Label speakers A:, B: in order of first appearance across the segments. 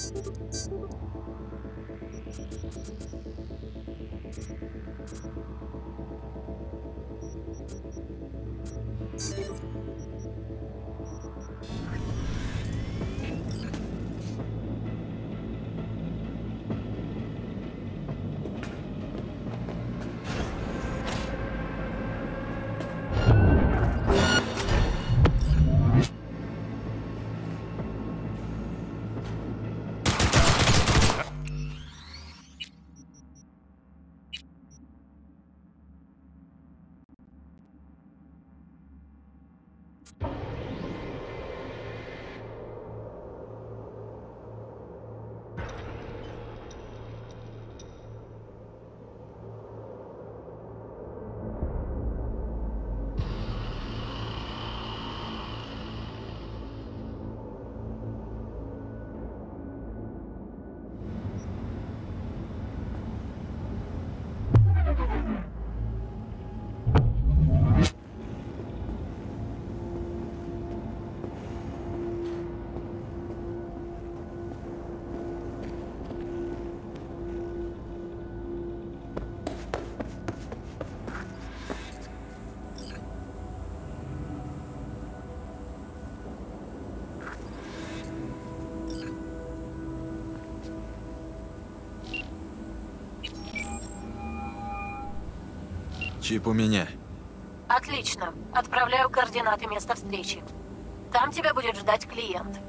A: Чип у меня.
B: Отлично. Отправляю координаты места встречи. Там тебя будет ждать клиент.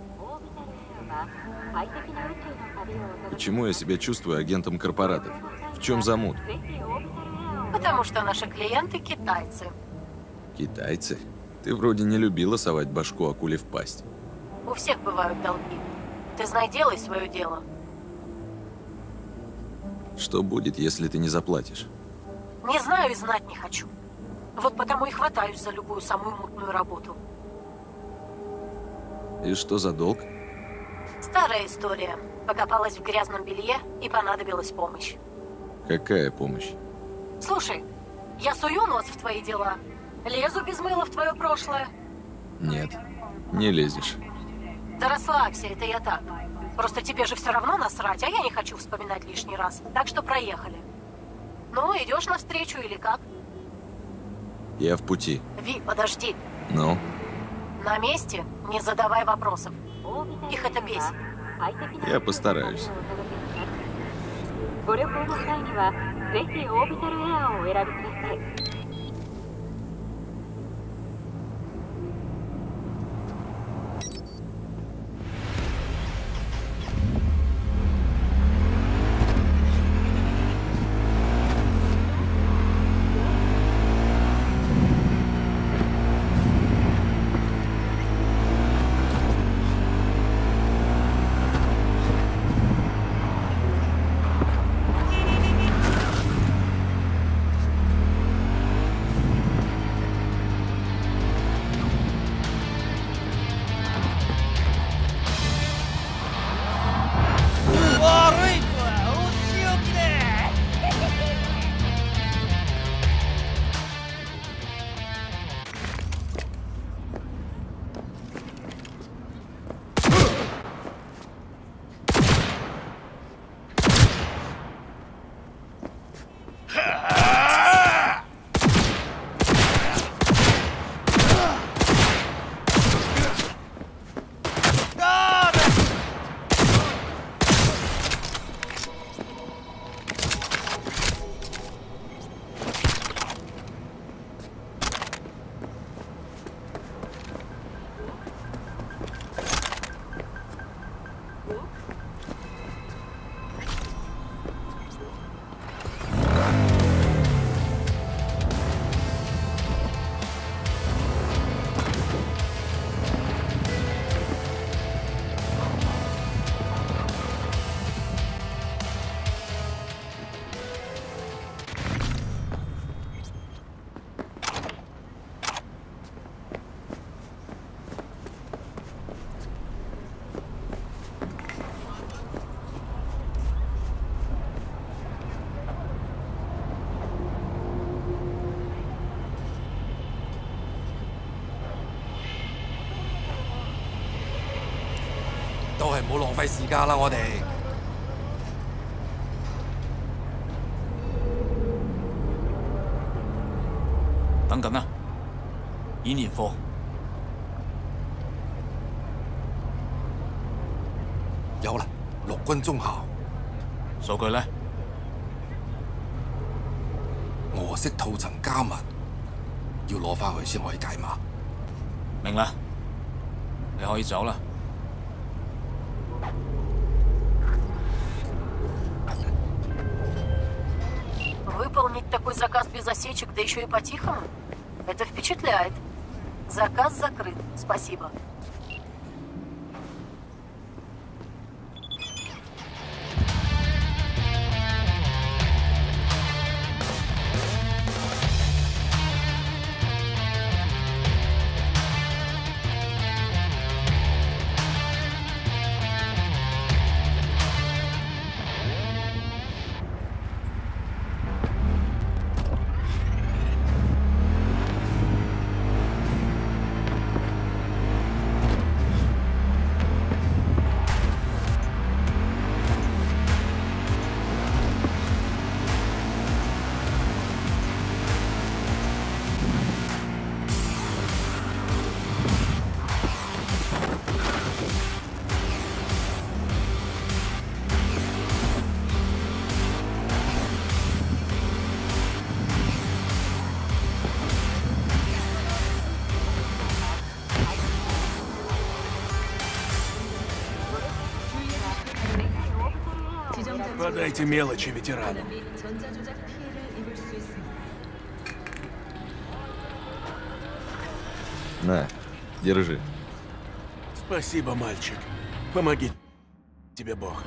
A: Почему я себя чувствую агентом корпоратов? В чем замут?
B: Потому что наши клиенты китайцы.
A: Китайцы? Ты вроде не любила совать башку акуле в пасть.
B: У всех бывают долги. Ты знай, делай свое дело.
A: Что будет, если ты не заплатишь?
B: Не знаю и знать не хочу. Вот потому и хватаюсь за любую самую мутную работу.
A: И что за долг?
B: Старая история. Покопалась в грязном белье и понадобилась помощь.
A: Какая помощь?
B: Слушай, я сую нос в твои дела. Лезу без мыла в твое прошлое.
A: Нет, не лезешь.
B: Да расслабься, это я так. Просто тебе же все равно насрать, а я не хочу вспоминать лишний раз. Так что проехали. Ну, идешь навстречу или как?
A: Я в пути.
B: Ви, подожди.
A: Ну?
B: На месте не задавай вопросов. Их это бесит.
A: Я постараюсь.
C: ご旅行の際にはぜひオービタルエアーをお選びください。
D: 都係唔好浪費時間啦，我哋。
E: 等緊啊！演練課
D: 有啦，陸軍中校。
E: 數據呢？
D: 俄式套層加密，要攞翻去先可以解碼。
E: 明啦，你可以走啦。
B: Выполнить такой заказ без осечек, да еще и по-тихому? Это впечатляет. Заказ закрыт. Спасибо.
F: Подайте мелочи ветерану.
A: На, держи.
F: Спасибо, мальчик. Помоги тебе Бог.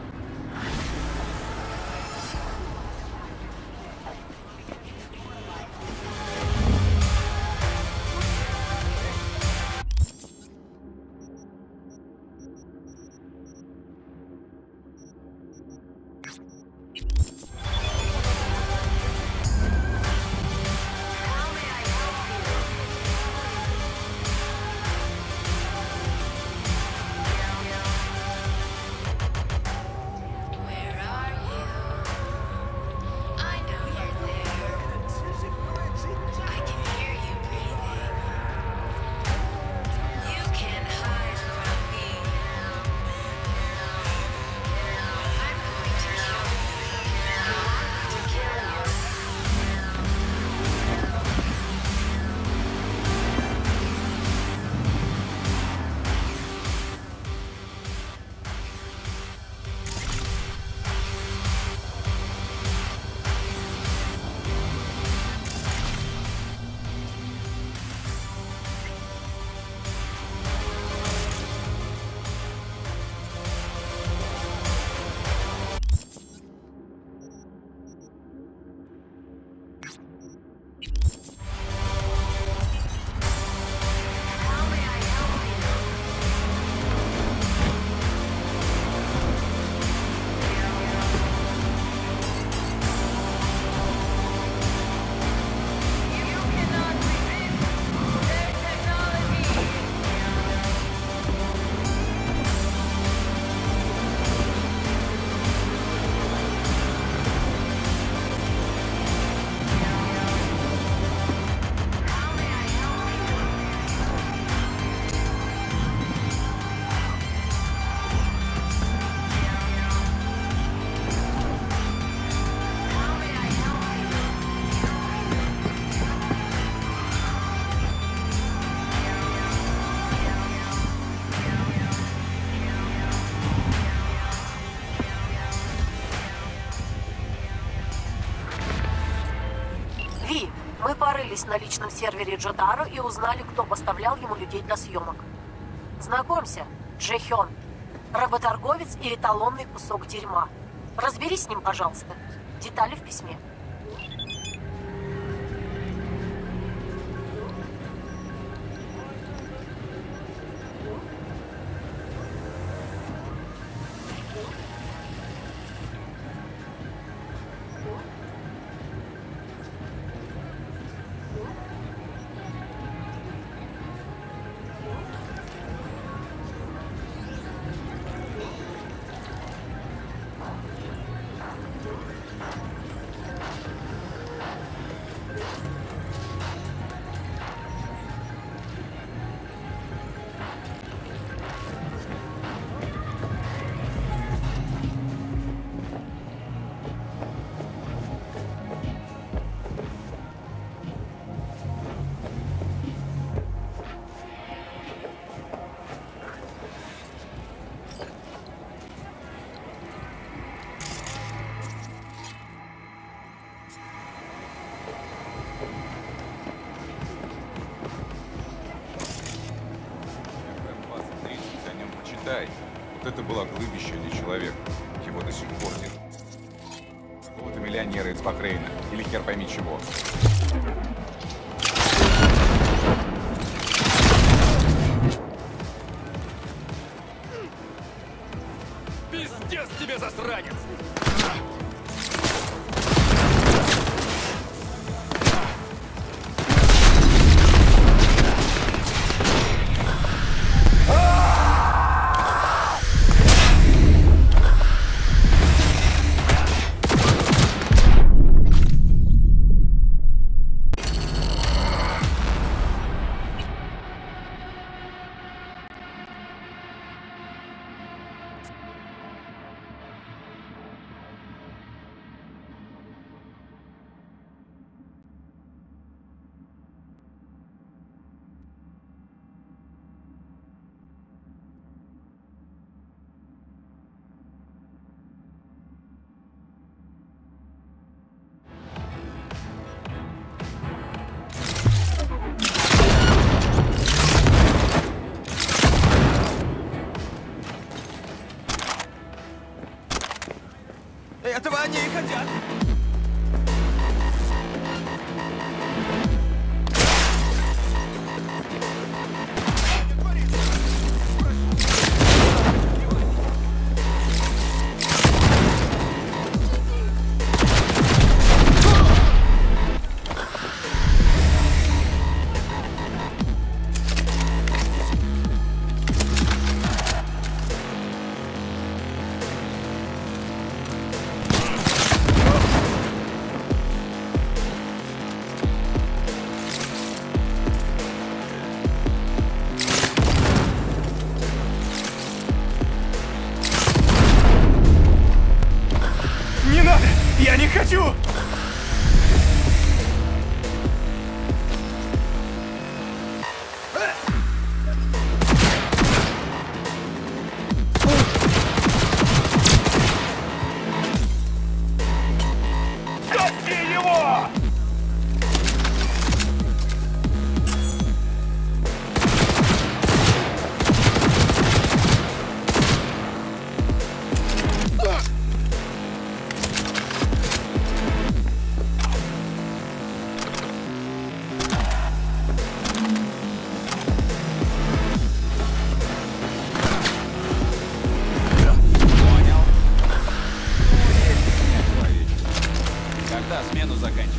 B: Мы порылись на личном сервере Джотаро и узнали, кто поставлял ему людей для съемок. Знакомься, Джи Хён. Работорговец и эталонный кусок дерьма. Разберись с ним, пожалуйста. Детали в письме.
G: Тай, вот это было глыбище, а не человек. Его до сих пор нет. Какого-то миллионера из Бахрейна. Или хер пойми чего.
H: Пиздец тебе, засранец!
I: Этого они и хотят. Не надо! Я не хочу! Гаси его!
H: Когда смену заканчивать?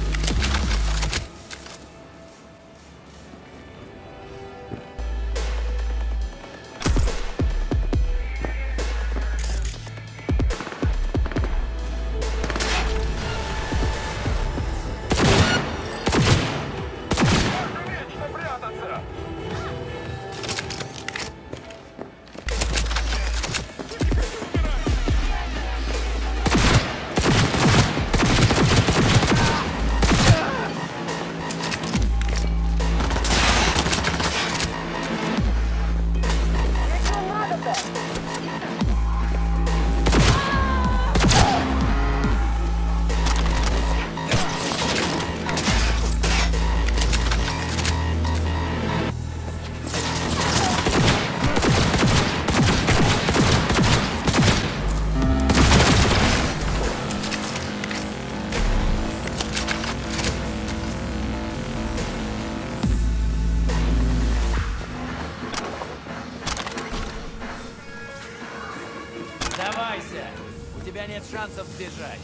I: Сдавайся! У тебя нет шансов сбежать.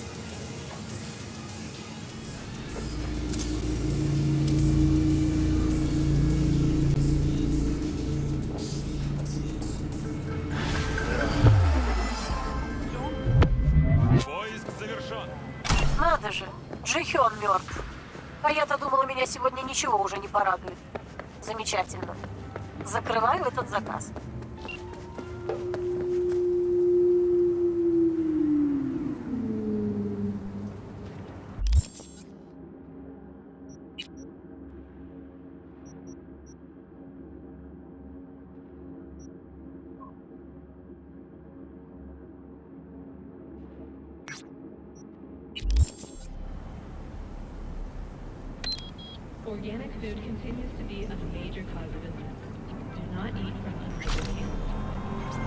H: Поиск завершен.
B: Надо же, Джихён мертв. А я-то думала, меня сегодня ничего уже не порадует. Замечательно. Закрываю этот заказ.
J: Organic food continues to be a major cause of illness. Do not eat from unfriendly animals.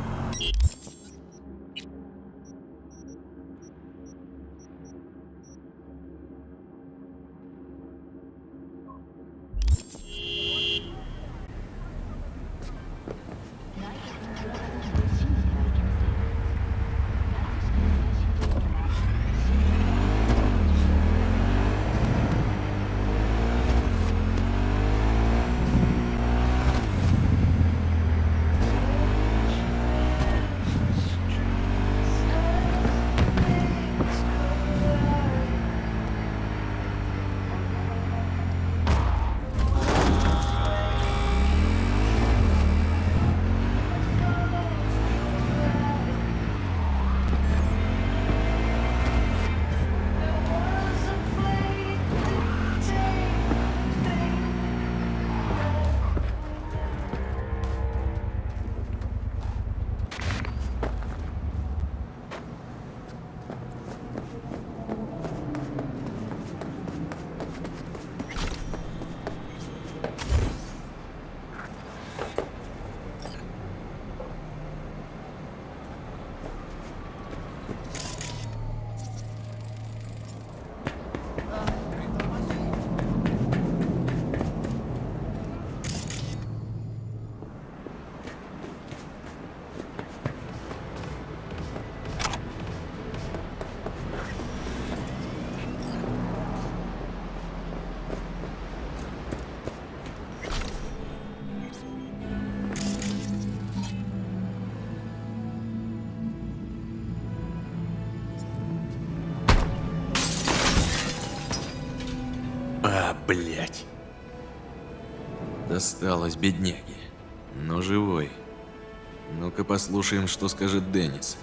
F: Блять.
A: Досталось бедняге. Но живой. Ну-ка послушаем, что скажет Деннис.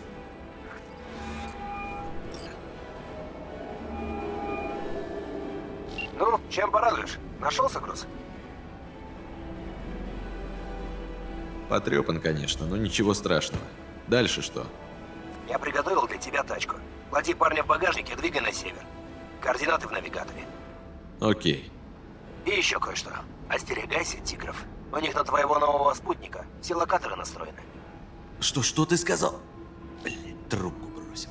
K: Ну, чем порадуешь? Нашелся груз?
A: Потрепан, конечно, но ничего страшного. Дальше что?
K: Я приготовил для тебя тачку. Клади парня в багажник и двигай на север. Координаты в навигаторе.
A: Окей.
K: И еще кое-что. Остерегайся тигров. У них на твоего нового спутника все локаторы настроены.
A: Что ты сказал? Блин, трубку бросил.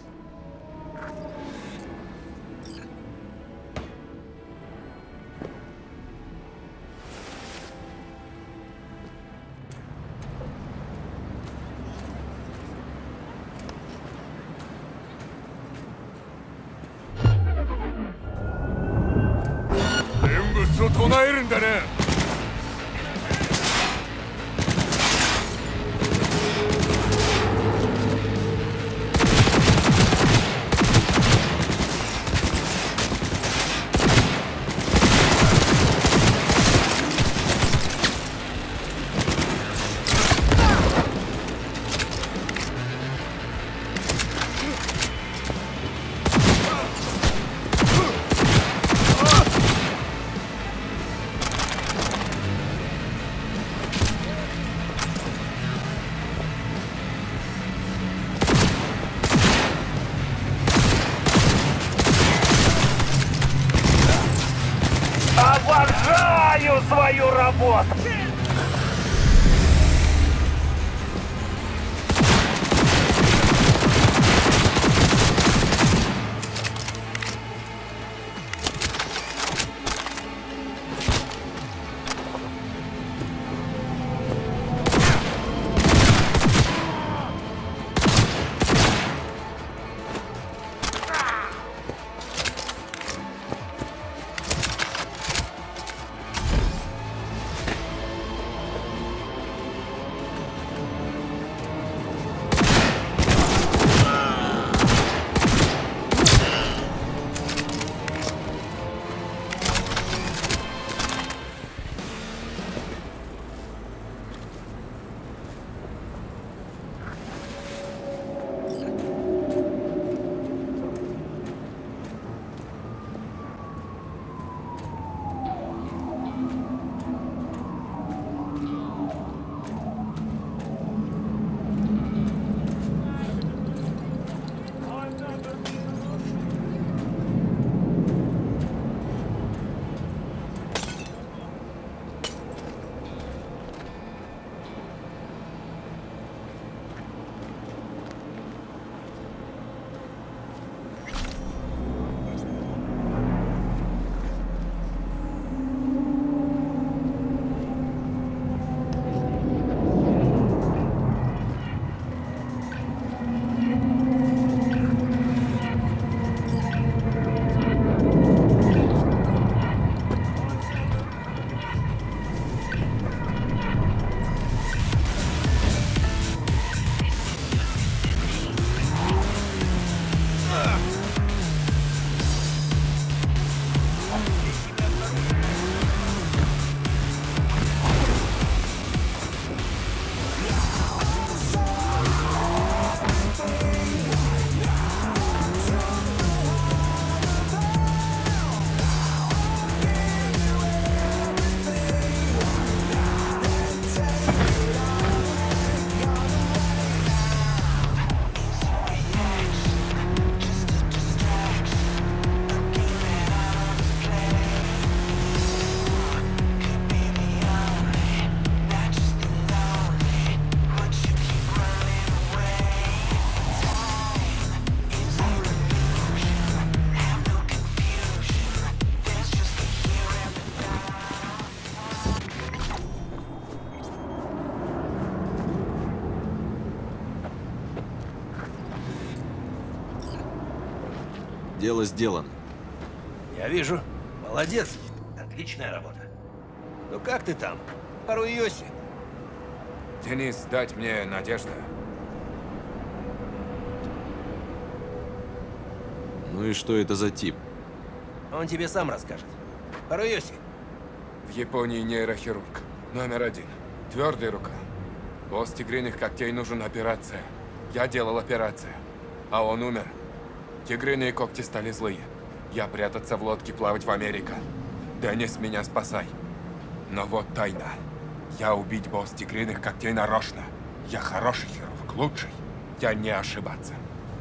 I: Обожаю свою работу!
A: Дело сделано.
K: Я вижу. Молодец. Отличная работа. Ну как ты там? Харуюси?
G: Денис, дать мне надежду.
A: Ну и что это за тип?
K: Он тебе сам расскажет. Харуюси,
L: В Японии нейрохирург. Номер 1. Твердая рука. Босс тигриных когтей нужен операция. Я делал операцию. А он умер. Тигриные когти стали злые. Я прятаться в лодке, плавать в Америку. Деннис, меня спасай. Но вот тайна. Я убить босс тигриных когтей нарочно. Я хороший хирург, лучший. Я не ошибаться.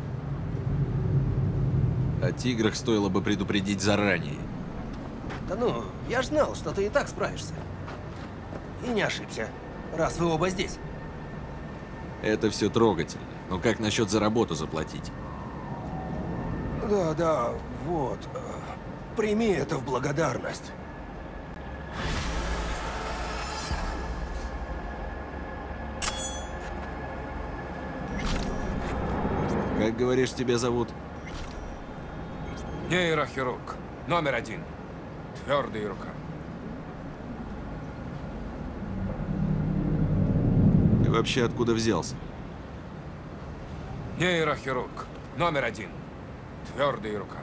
A: О тиграх стоило бы предупредить заранее.
K: Да ну, я ж знал, что ты и так справишься. И не ошибся, раз вы оба здесь.
A: Это все трогательно. Но как насчет за работу заплатить?
K: Да, вот. Прими это в благодарность.
A: Как говоришь, тебя зовут?
L: Нейрохирург. Номер 1. Твердая рука.
A: Ты вообще откуда взялся?
L: Нейрохирург. Номер 1. Твердая рука.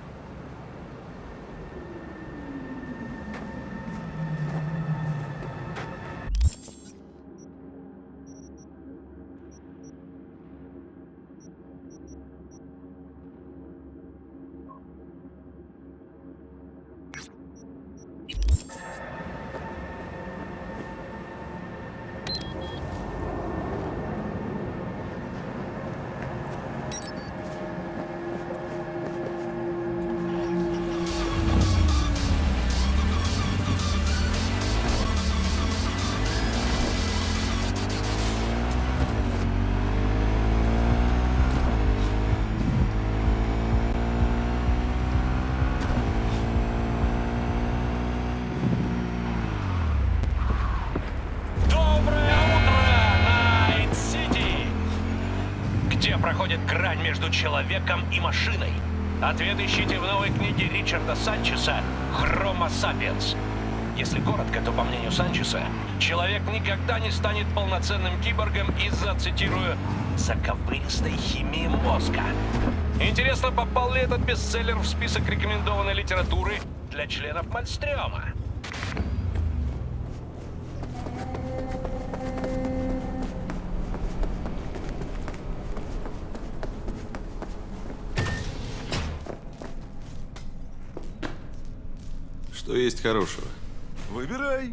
I: Проходит грань между человеком и машиной. Ответ ищите в новой книге Ричарда Санчеса «Хрома Сапиенс». Если коротко, то, по мнению Санчеса, человек никогда не станет полноценным киборгом из-за, цитирую, «заковыристой химии мозга». Интересно, попал ли этот бестселлер в список рекомендованной литературы для членов Мальстрёма?
A: Что есть хорошего?
H: Выбирай.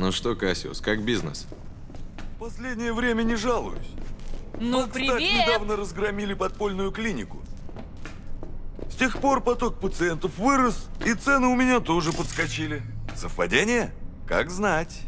A: Ну что, Кассиус, как бизнес?
M: Последнее время не жалуюсь.
N: Ну,
M: Кстати,
N: привет!
M: недавно разгромили подпольную клинику. С тех пор поток пациентов вырос, и цены у меня тоже подскочили. Совпадение? Как знать.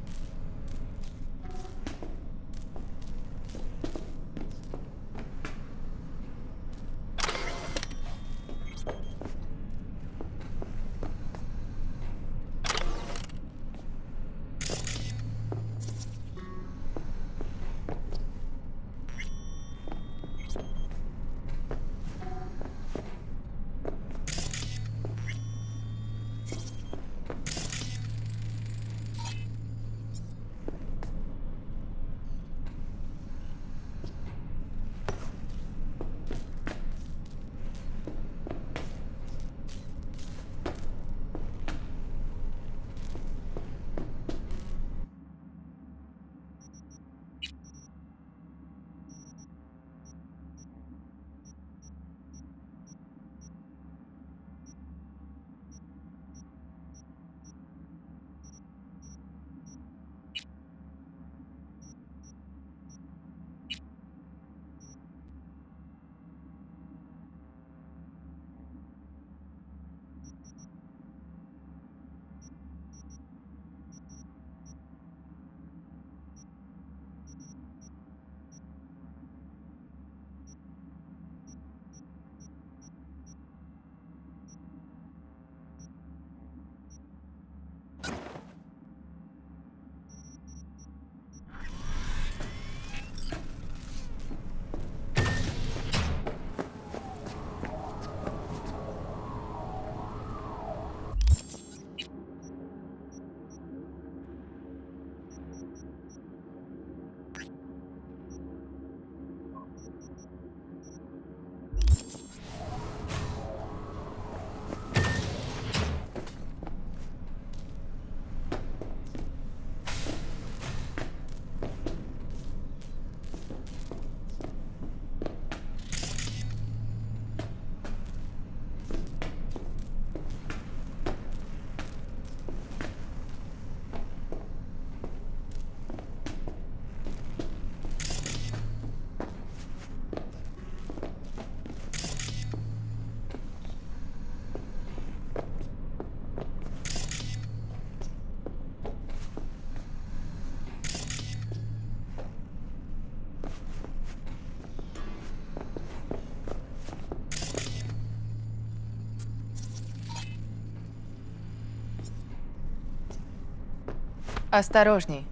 N: Осторожней.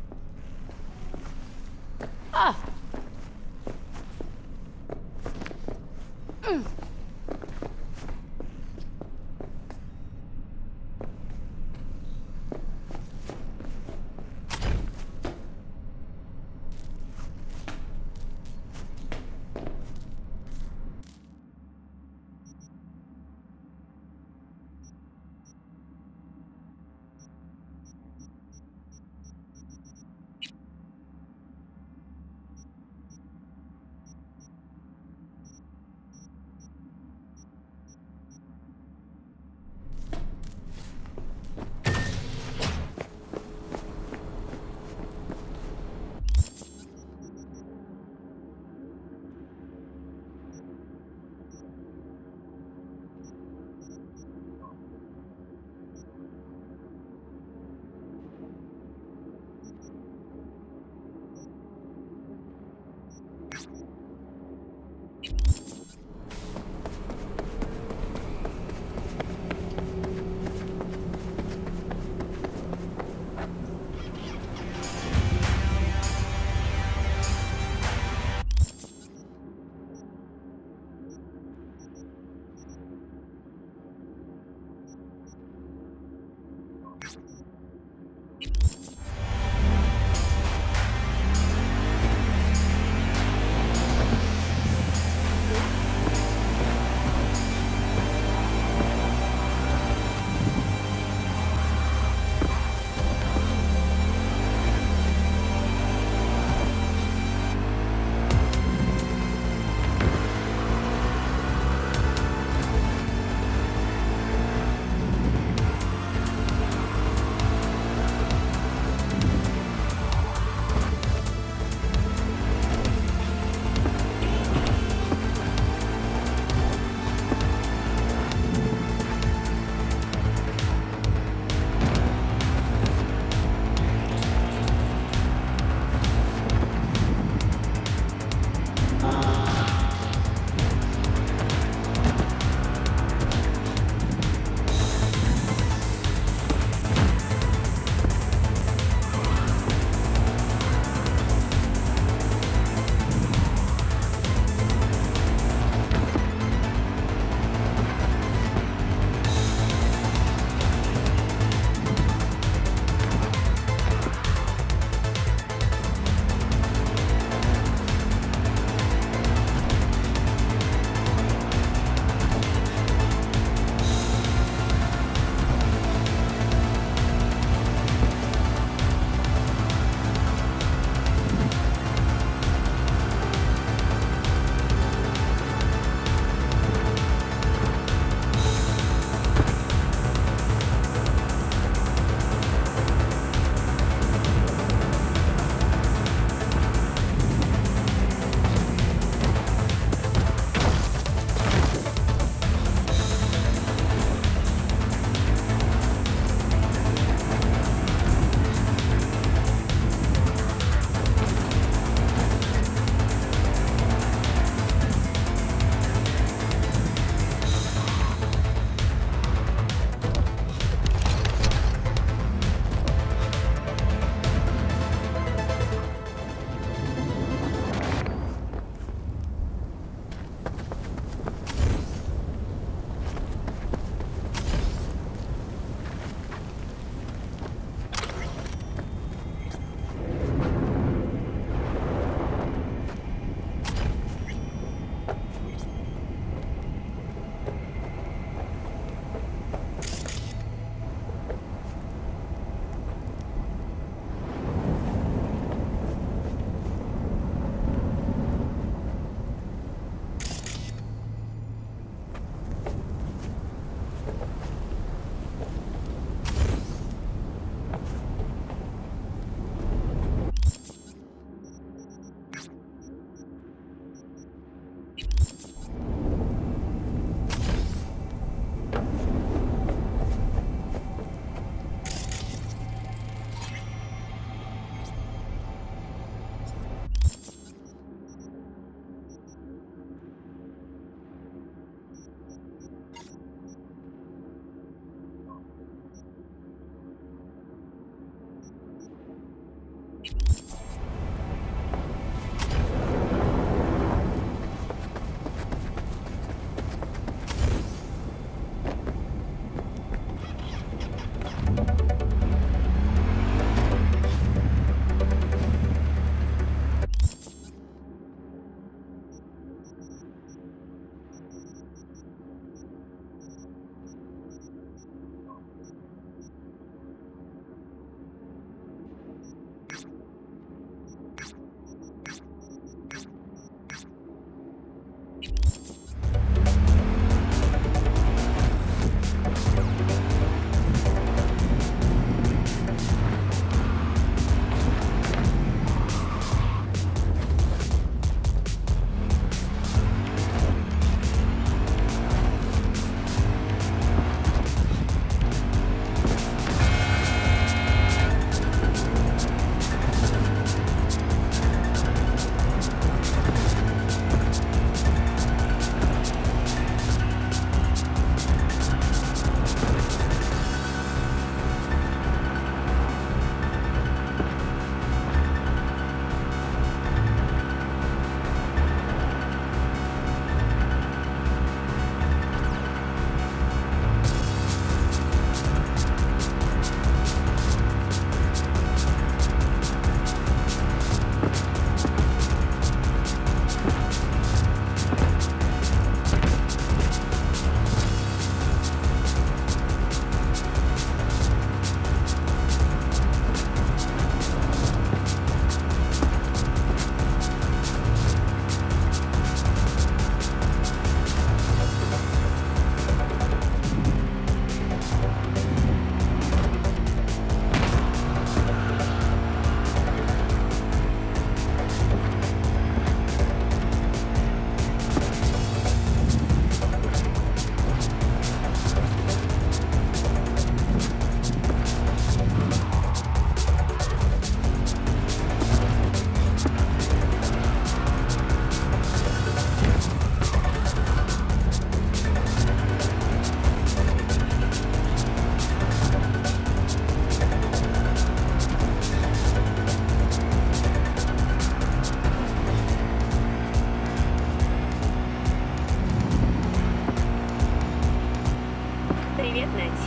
N: А!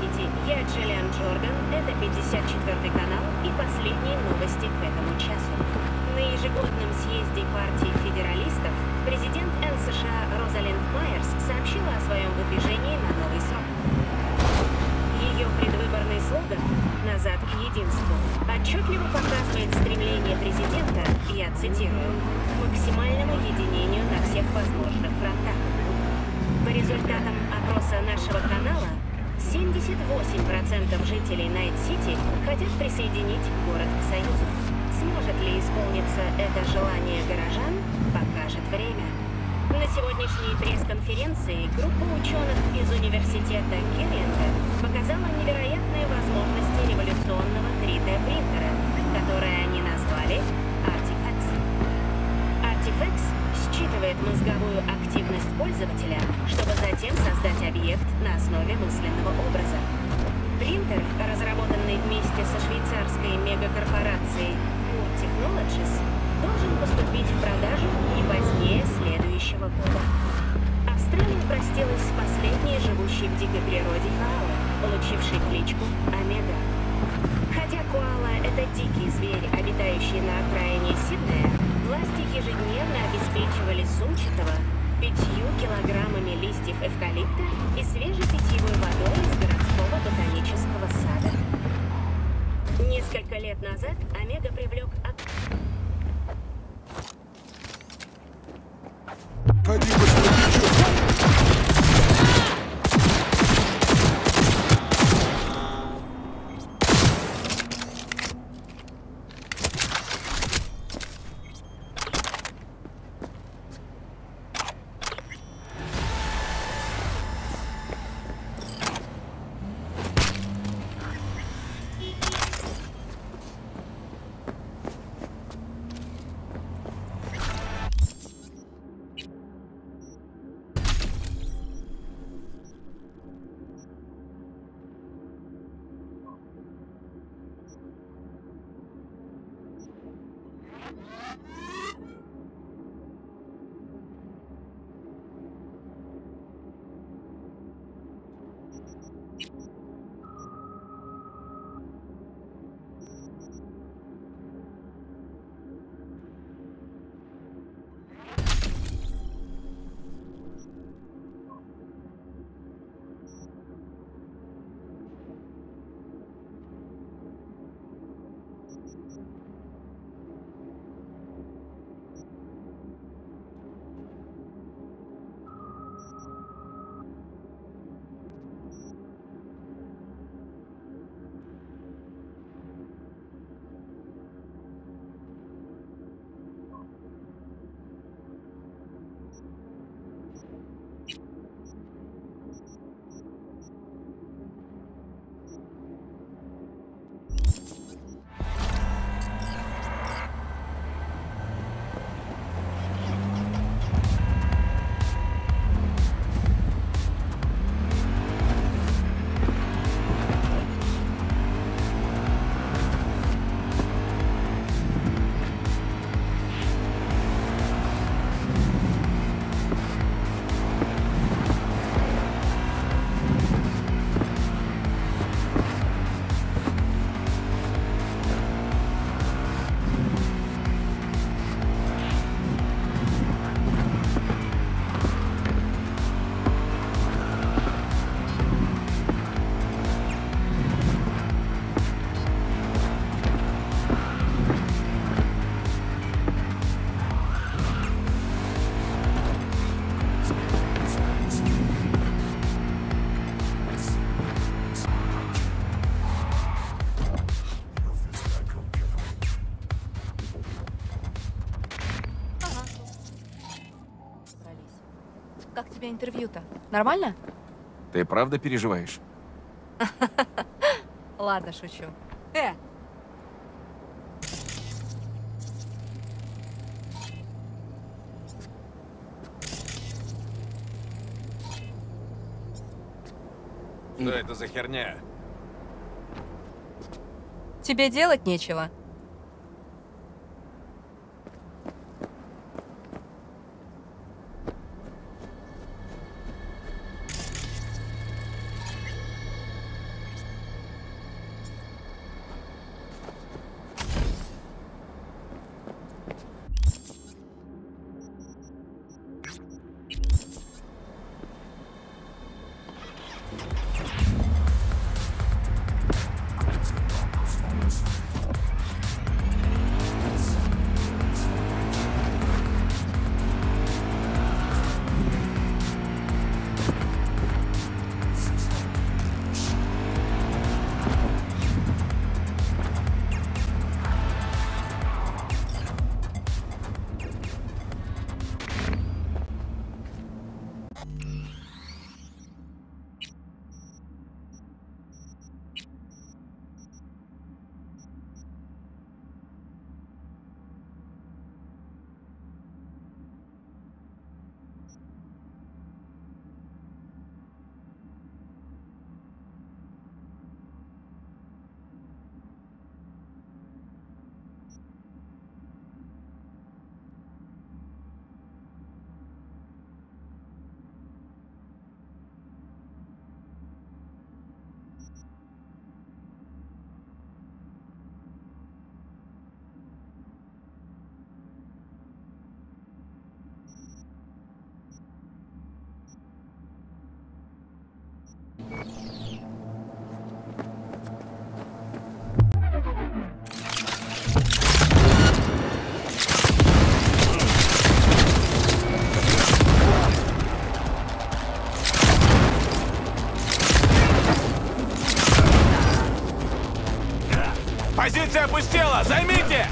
O: Здравствуйте, я Джиллиан Джордан, это 54-й канал и последние новости к этому часу. На ежегодном съезде партии федералистов президент США Розалинд Майерс сообщила о своем выдвижении на новый срок. Ее предвыборный слоган «Назад к единству» отчетливо показывает стремление президента, я цитирую, к максимальному единению на всех возможных фронтах. По результатам опроса нашего канала, 78% жителей Найт-Сити хотят присоединить город к Союзу. Сможет ли исполниться это желание горожан, покажет время. На сегодняшней пресс-конференции группа ученых из университета Кирленда показала невероятные возможности революционного 3D-принтера, который они назвали Artifex. Artifex считывает мозговую активность пользователя, чтобы затем создать объект на основе мысленного образа. Принтер, разработанный вместе со швейцарской мегакорпорацией Moore Technologies, должен поступить в продажу не позднее следующего года. Австралия простилась с последней живущей в дикой природе коалой, получившей кличку Омега. Хотя коала – это дикий зверь, обитающий на окраине Сиднея, власти ежедневно обеспечивали Сумчатого 5 килограммами листьев эвкалипта и свежей питьевой водой из городского ботанического сада. Несколько лет назад Омега привлек...
N: Как тебе интервью-то? Нормально?
A: Ты правда переживаешь?
N: Ладно, шучу.
G: Что это за херня?
N: Тебе делать нечего.
G: Позиция опустела! Займите!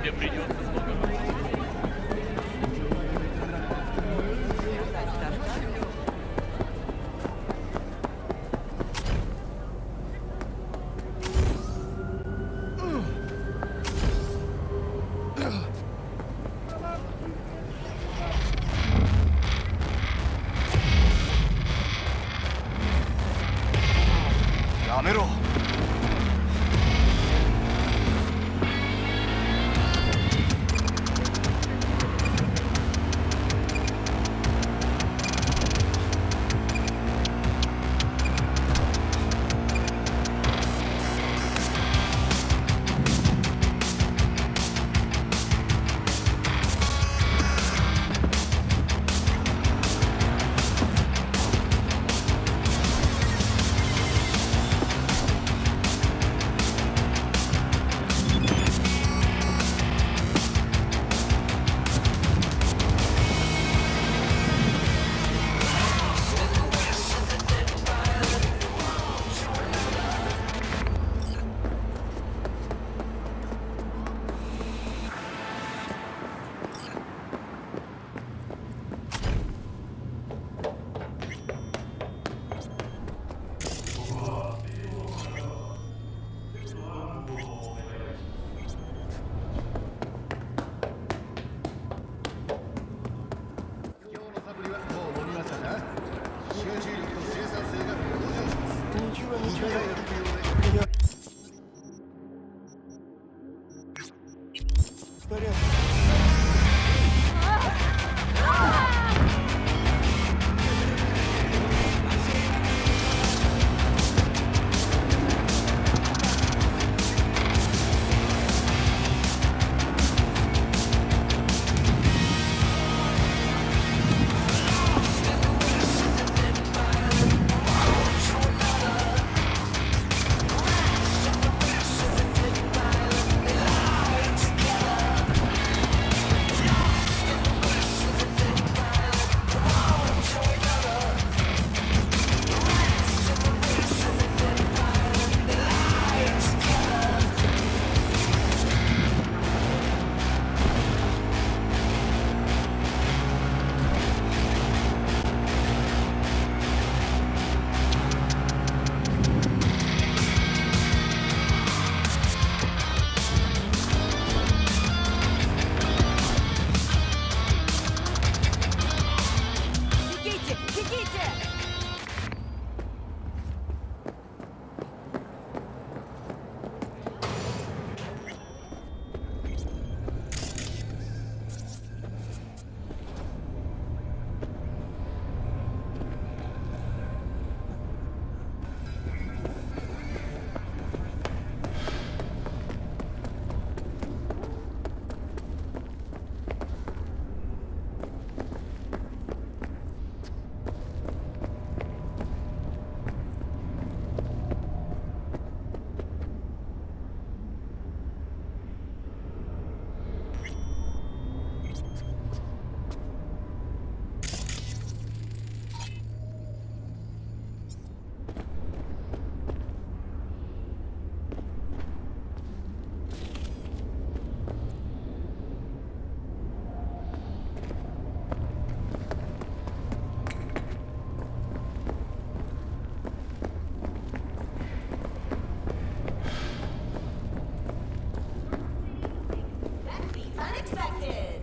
H: тебе придется много.
P: Unexpected.